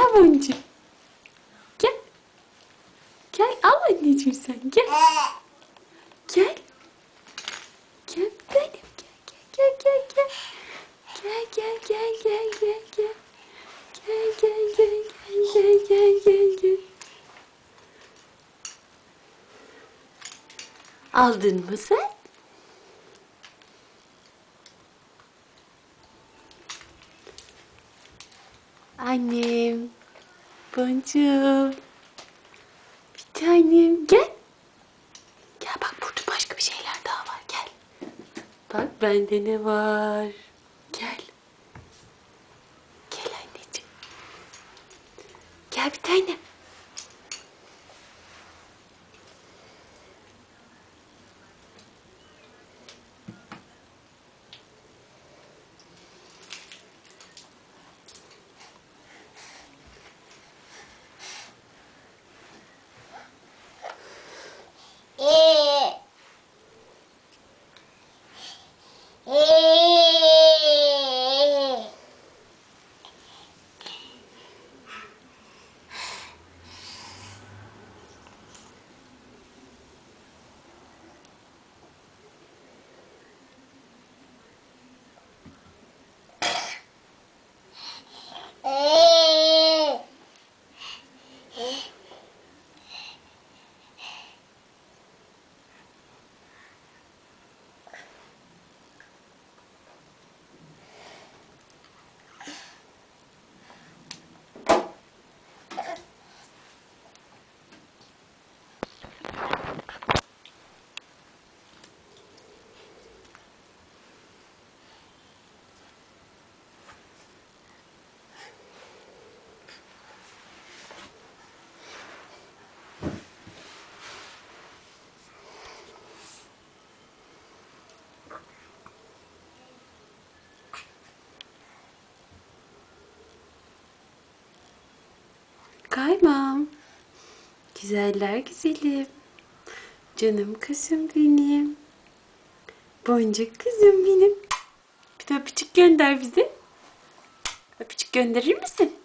Gel Boncuk. Gel. Gel al anneciğim sen. Gel. Gel. Gel benim. Gel gel gel gel. Gel gel gel gel gel gel. Gel gel gel gel gel gel gel. Aldın mı sen? Annem. Boncuğum. Bir tanem. Gel. Gel bak burada başka bir şeyler daha var. Gel. Bak bende ne var. Gel. Gel anneciğim. Gel bir tanem. Kaymam. Güzeller güzelim. Canım kızım benim. Boncuk kızım benim. Bir de öpücük gönder bize. Öpücük gönderir misin?